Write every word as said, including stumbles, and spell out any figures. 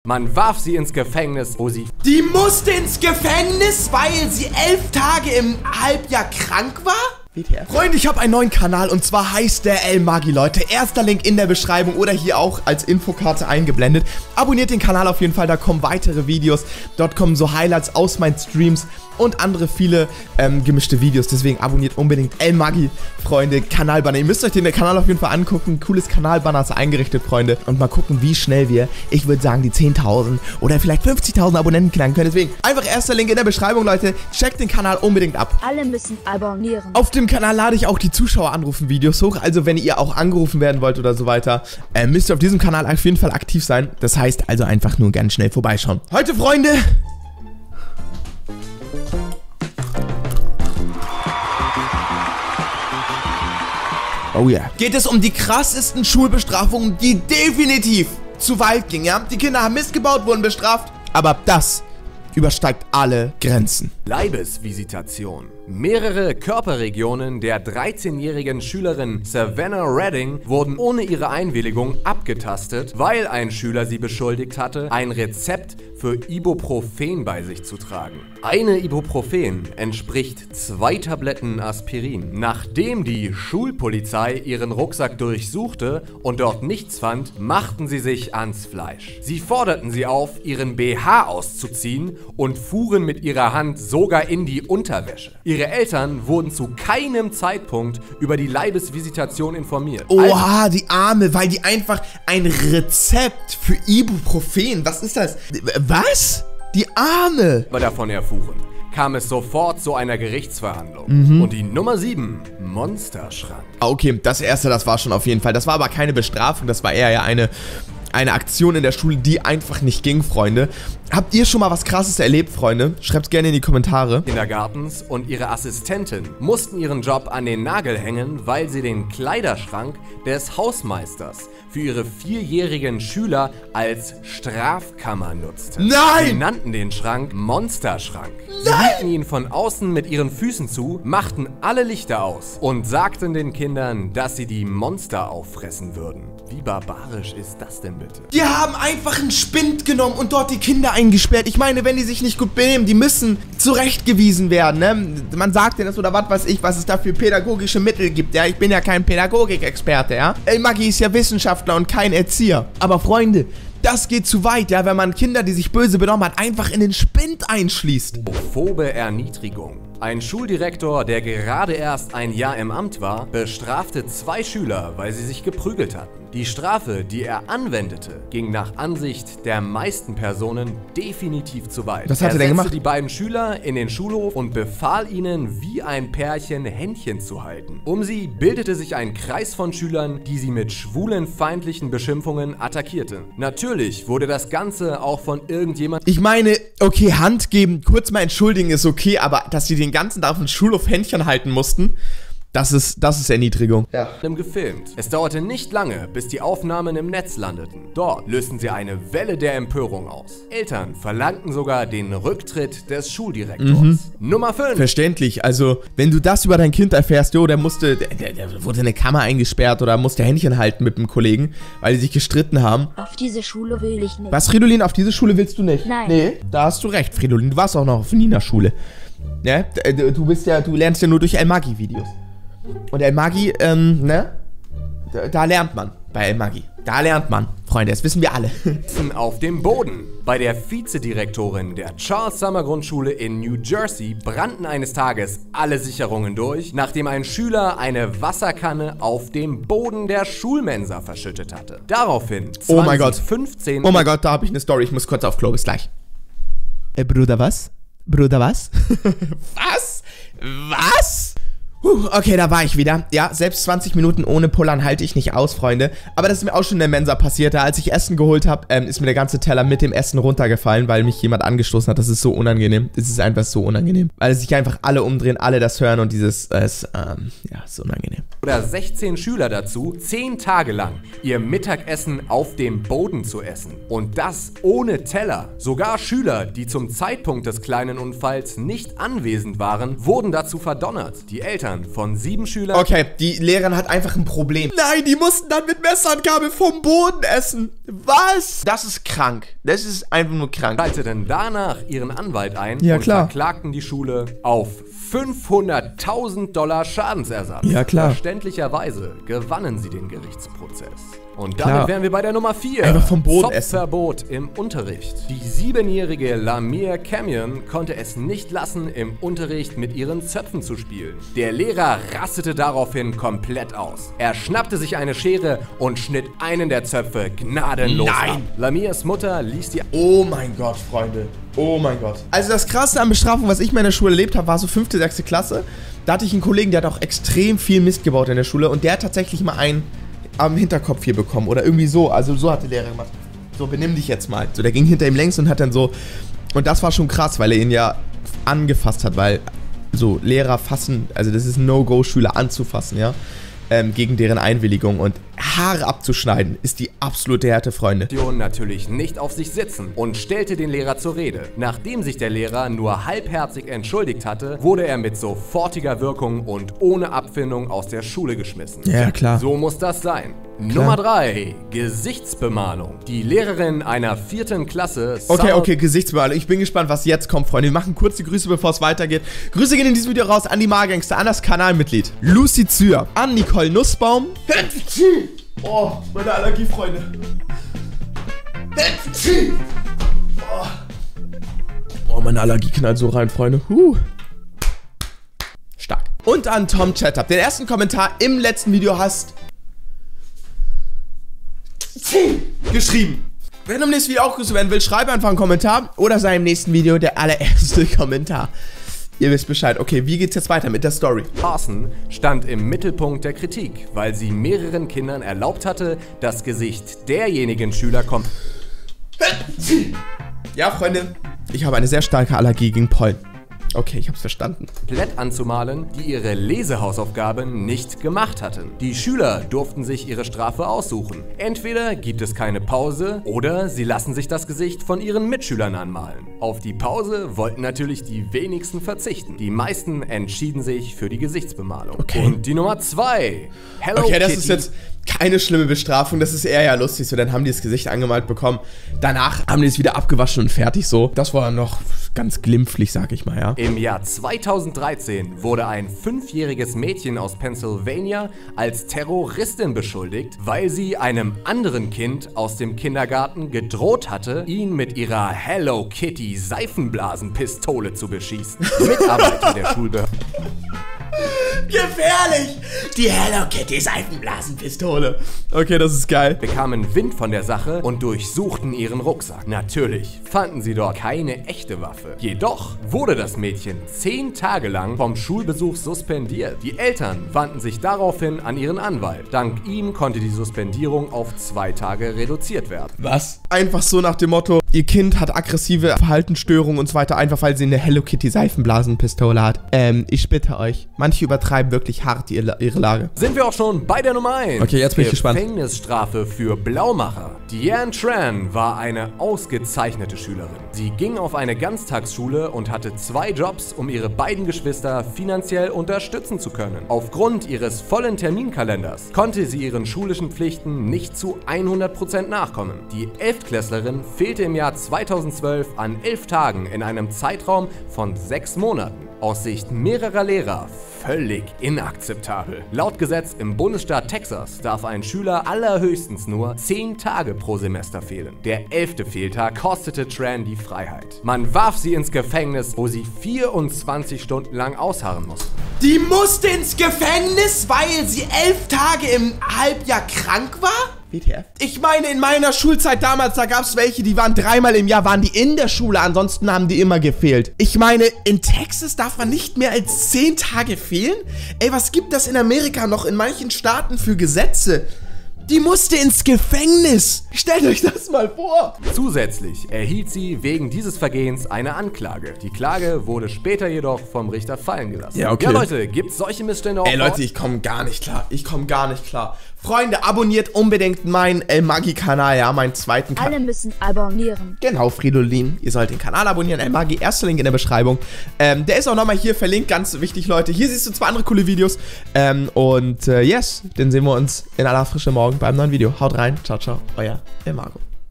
Man warf sie ins Gefängnis, wo sie... Die musste ins Gefängnis, weil sie elf Tage im Halbjahr krank war? Freunde, ich habe einen neuen Kanal und zwar heißt der El-Magi, Leute. Erster Link in der Beschreibung oder hier auch als Infokarte eingeblendet. Abonniert den Kanal auf jeden Fall, da kommen weitere Videos. Dort kommen so Highlights aus meinen Streams und andere viele ähm, gemischte Videos. Deswegen abonniert unbedingt El-Magi, Freunde, Kanalbanner. Ihr müsst euch den Kanal auf jeden Fall angucken. Cooles Kanalbanner ist eingerichtet, Freunde. Und mal gucken, wie schnell wir, ich würde sagen, die zehntausend oder vielleicht fünfzigtausend Abonnenten knacken können. Deswegen einfach erster Link in der Beschreibung, Leute. Checkt den Kanal unbedingt ab. Alle müssen abonnieren. Auf dem Kanal lade ich auch die Zuschauer anrufen Videos hoch. Also wenn ihr auch angerufen werden wollt oder so weiter, äh, müsst ihr auf diesem Kanal auf jeden Fall aktiv sein. Das heißt also einfach nur ganz schnell vorbeischauen. Heute, Freunde... Oh yeah. Geht es um die krassesten Schulbestrafungen, die definitiv zu weit gingen, ja? Die Kinder haben Mist gebaut, wurden bestraft, aber das übersteigt alle Grenzen. Leibesvisitation. Mehrere Körperregionen der dreizehnjährigen Schülerin Savannah Redding wurden ohne ihre Einwilligung abgetastet, weil ein Schüler sie beschuldigt hatte, ein Rezept für Ibuprofen bei sich zu tragen. Eine Ibuprofen entspricht zwei Tabletten Aspirin. Nachdem die Schulpolizei ihren Rucksack durchsuchte und dort nichts fand, machten sie sich ans Fleisch. Sie forderten sie auf, ihren B H auszuziehen und fuhren mit ihrer Hand sogar in die Unterwäsche. Ihre Eltern wurden zu keinem Zeitpunkt über die Leibesvisitation informiert. Oha, also, die Arme, weil die einfach ein Rezept für Ibuprofen, was ist das? Was? Die Arme! Davon erfuhren, kam es sofort zu einer Gerichtsverhandlung. Mhm. Und die Nummer sieben, Monsterschrank. Okay, das erste, das war schon auf jeden Fall. Das war aber keine Bestrafung, das war eher ja eine... Eine Aktion in der Schule, die einfach nicht ging, Freunde. Habt ihr schon mal was Krasses erlebt, Freunde? Schreibt gerne in die Kommentare. Kindergartens und ihre Assistentin mussten ihren Job an den Nagel hängen, weil sie den Kleiderschrank des Hausmeisters für ihre vierjährigen Schüler als Strafkammer nutzten. Nein! Sie nannten den Schrank Monsterschrank. Sie Nein! hielten ihn von außen mit ihren Füßen zu, machten alle Lichter aus und sagten den Kindern, dass sie die Monster auffressen würden. Wie barbarisch ist das denn bitte? Die haben einfach einen Spind genommen und dort die Kinder eingesperrt. Ich meine, wenn die sich nicht gut benehmen, die müssen zurechtgewiesen werden, ne? Man sagt denen das oder was weiß ich, was es da für pädagogische Mittel gibt, ja? Ich bin ja kein Pädagogikexperte, ja? El-Magi ist ja Wissenschaftler und kein Erzieher. Aber Freunde, das geht zu weit, ja? Wenn man Kinder, die sich böse benommen hat, einfach in den Spind einschließt. Homophobe Erniedrigung. Ein Schuldirektor, der gerade erst ein Jahr im Amt war, bestrafte zwei Schüler, weil sie sich geprügelt hatten. Die Strafe, die er anwendete, ging nach Ansicht der meisten Personen definitiv zu weit. Was hat er, er denn gemacht? die beiden Schüler in den Schulhof und befahl ihnen, wie ein Pärchen Händchen zu halten. Um sie bildete sich ein Kreis von Schülern, die sie mit schwulenfeindlichen Beschimpfungen attackierten. Natürlich wurde das Ganze auch von irgendjemandem... Ich meine, okay, Hand geben, kurz mal entschuldigen ist okay, aber dass sie den ganzen Tag auf dem Schulhof Händchen halten mussten... Das ist, das ist Erniedrigung. Ja. Gefilmt. Es dauerte nicht lange, bis die Aufnahmen im Netz landeten. Dort lösten sie eine Welle der Empörung aus. Eltern verlangten sogar den Rücktritt des Schuldirektors. Mhm. Nummer fünf. Verständlich. Also, wenn du das über dein Kind erfährst, jo, der musste, der, der, der wurde in eine Kammer eingesperrt oder musste Händchen halten mit einem Kollegen, weil die sich gestritten haben. Auf diese Schule will ich nicht. Was, Fridolin, auf diese Schule willst du nicht? Nein. Nee, da hast du recht, Fridolin. Du warst auch noch auf Nina Schule. Ja, du bist ja, du lernst ja nur durch El-Magi-Videos. Und El-Magi, ähm, ne? Da, da lernt man bei El-Magi. Da lernt man, Freunde, das wissen wir alle. Auf dem Boden. Bei der Vizedirektorin der Charles Summer Grundschule in New Jersey brannten eines Tages alle Sicherungen durch, nachdem ein Schüler eine Wasserkanne auf dem Boden der Schulmensa verschüttet hatte. Daraufhin oh mein Gott. fünfzehn Oh mein Gott, da habe ich eine Story. Ich muss kurz auf Klo, bis gleich. Äh, Bruder, was? Bruder, was? Was? Was? Puh, okay, da war ich wieder. Ja, selbst zwanzig Minuten ohne Pullern halte ich nicht aus, Freunde. Aber das ist mir auch schon in der Mensa passiert. Da, als ich Essen geholt habe, ähm, ist mir der ganze Teller mit dem Essen runtergefallen, weil mich jemand angestoßen hat. Das ist so unangenehm. Das ist einfach so unangenehm. Weil sich einfach alle umdrehen, alle das hören und dieses, äh, ist, ähm, ja, ist unangenehm. Oder sechzehn Schüler dazu, zehn Tage lang ihr Mittagessen auf dem Boden zu essen. Und das ohne Teller. Sogar Schüler, die zum Zeitpunkt des kleinen Unfalls nicht anwesend waren, wurden dazu verdonnert. Die Eltern Eltern von sieben Schülern... Okay, die Lehrerin hat einfach ein Problem. Nein, die mussten dann mit Messer und Gabel vom Boden essen. Was? Das ist krank. Das ist einfach nur krank. Schalteten danach ihren Anwalt ein ja, und klar. verklagten die Schule auf fünfhunderttausend Dollar Schadensersatz. Ja, klar. Verständlicherweise gewannen sie den Gerichtsprozess. Und damit Klar. wären wir bei der Nummer vier. Einfach vom Boden essen. Zopfverbot im Unterricht. Die siebenjährige Lamia Camion konnte es nicht lassen, im Unterricht mit ihren Zöpfen zu spielen. Der Lehrer rastete daraufhin komplett aus. Er schnappte sich eine Schere und schnitt einen der Zöpfe gnadenlos Nein. ab. Lamias Mutter ließ die... Oh mein Gott, Freunde. Oh mein Gott. Also das Krasse an Bestrafung, was ich in meiner Schule erlebt habe, war so fünfte, sechste Klasse. Da hatte ich einen Kollegen, der hat auch extrem viel Mist gebaut in der Schule. Und der hat tatsächlich mal einen am Hinterkopf hier bekommen. Oder irgendwie so. Also so hat die Lehrerin gemacht. So, benimm dich jetzt mal. So, der ging hinter ihm längs und hat dann so... Und das war schon krass, weil er ihn ja angefasst hat. Weil so Lehrer fassen... Also das ist ein No-Go, Schüler anzufassen, ja. Ähm, gegen deren Einwilligung. Und Haare abzuschneiden ist die absolute Härte, Freunde. natürlich nicht auf sich sitzen und stellte den Lehrer zur Rede. Nachdem sich der Lehrer nur halbherzig entschuldigt hatte, wurde er mit sofortiger Wirkung und ohne Abfindung aus der Schule geschmissen. Ja, klar. So muss das sein. Klar. Nummer drei. Gesichtsbemalung. Die Lehrerin einer vierten Klasse... Okay, okay, Gesichtsbemalung. Ich bin gespannt, was jetzt kommt, Freunde. Wir machen kurz die Grüße, bevor es weitergeht. Grüße gehen in diesem Video raus an die Margangster, an das Kanalmitglied Lucy Zür, an Nicole Nussbaum. Oh, meine Allergie, Freunde. Oh, oh meine Allergie knallt so rein, Freunde. Huh. Stark. Und an Tom Chattup. Den ersten Kommentar im letzten Video hast... geschrieben. Wenn du im nächsten Video auch grüßt werden will, schreibe einfach einen Kommentar oder sei im nächsten Video der allererste Kommentar. Ihr wisst Bescheid. Okay, wie geht's jetzt weiter mit der Story? Carson stand im Mittelpunkt der Kritik, weil sie mehreren Kindern erlaubt hatte, das Gesicht derjenigen Schüler kommt. Ja, Freunde, ich habe eine sehr starke Allergie gegen Pollen. Okay, ich hab's verstanden. Komplett anzumalen, die ihre Lesehausaufgaben nicht gemacht hatten. Die Schüler durften sich ihre Strafe aussuchen. Entweder gibt es keine Pause oder sie lassen sich das Gesicht von ihren Mitschülern anmalen. Auf die Pause wollten natürlich die wenigsten verzichten. Die meisten entschieden sich für die Gesichtsbemalung. Okay. Und die Nummer zwei. Hello Okay, das Kitty. ist jetzt keine schlimme Bestrafung, das ist eher ja lustig. So, dann haben die das Gesicht angemalt bekommen. Danach haben die es wieder abgewaschen und fertig so. Das war noch ganz glimpflich, sag ich mal, ja. Im Jahr zweitausenddreizehn wurde ein fünfjähriges Mädchen aus Pennsylvania als Terroristin beschuldigt, weil sie einem anderen Kind aus dem Kindergarten gedroht hatte, ihn mit ihrer Hello Kitty Seifenblasenpistole zu beschießen. Mitarbeiter der Schulbehörde. Gefährlich! Die Hello Kitty Seifenblasenpistole. Okay, das ist geil. Bekamen Wind von der Sache und durchsuchten ihren Rucksack. Natürlich fanden sie dort keine echte Waffe. Jedoch wurde das Mädchen zehn Tage lang vom Schulbesuch suspendiert. Die Eltern wandten sich daraufhin an ihren Anwalt. Dank ihm konnte die Suspendierung auf zwei Tage reduziert werden. Was? Einfach so nach dem Motto, ihr Kind hat aggressive Verhaltensstörungen und so weiter, einfach weil sie eine Hello Kitty Seifenblasenpistole hat. Ähm, ich bitte euch, manche übertreiben wirklich hart ihre, ihre Lage. Sind wir auch schon bei der Nummer eins. Okay, jetzt bin ich gespannt. Gefängnisstrafe für Blaumacher. Diane Tran war eine ausgezeichnete Schülerin. Sie ging auf eine Ganztagsschule und hatte zwei Jobs, um ihre beiden Geschwister finanziell unterstützen zu können. Aufgrund ihres vollen Terminkalenders konnte sie ihren schulischen Pflichten nicht zu hundert Prozent nachkommen. Die Elftklässlerin fehlte im Jahr zweitausendzwölf an elf Tagen in einem Zeitraum von sechs Monaten. Aus Sicht mehrerer Lehrer völlig inakzeptabel. Laut Gesetz im Bundesstaat Texas darf ein Schüler allerhöchstens nur zehn Tage pro Semester fehlen. Der elfte Fehltag kostete Tran die Freiheit. Man warf sie ins Gefängnis, wo sie vierundzwanzig Stunden lang ausharren musste. Die musste ins Gefängnis, weil sie elf Tage im Halbjahr krank war? W T F? Ich meine, in meiner Schulzeit damals, da gab es welche, die waren dreimal im Jahr, waren die in der Schule, ansonsten haben die immer gefehlt. Ich meine, in Texas darf man nicht mehr als zehn Tage fehlen? Ey, was gibt das in Amerika noch in manchen Staaten für Gesetze? Die musste ins Gefängnis. Stellt euch das mal vor. Zusätzlich erhielt sie wegen dieses Vergehens eine Anklage. Die Klage wurde später jedoch vom Richter fallen gelassen. Ja, okay. Ja, Leute, gibt's solche Missstände auch? Ey, Leute, ich komme gar nicht klar. Ich komme gar nicht klar. Freunde, abonniert unbedingt meinen El Magi-Kanal, ja, meinen zweiten Kanal. Alle müssen abonnieren. Genau, Fridolin. Ihr sollt den Kanal abonnieren. El Magi, erster Link in der Beschreibung. Ähm, der ist auch nochmal hier verlinkt, ganz wichtig, Leute. Hier siehst du zwei andere coole Videos. Ähm, und äh, yes, dann sehen wir uns in aller Frische morgen beim neuen Video. Haut rein. Ciao, ciao. Euer El Mago.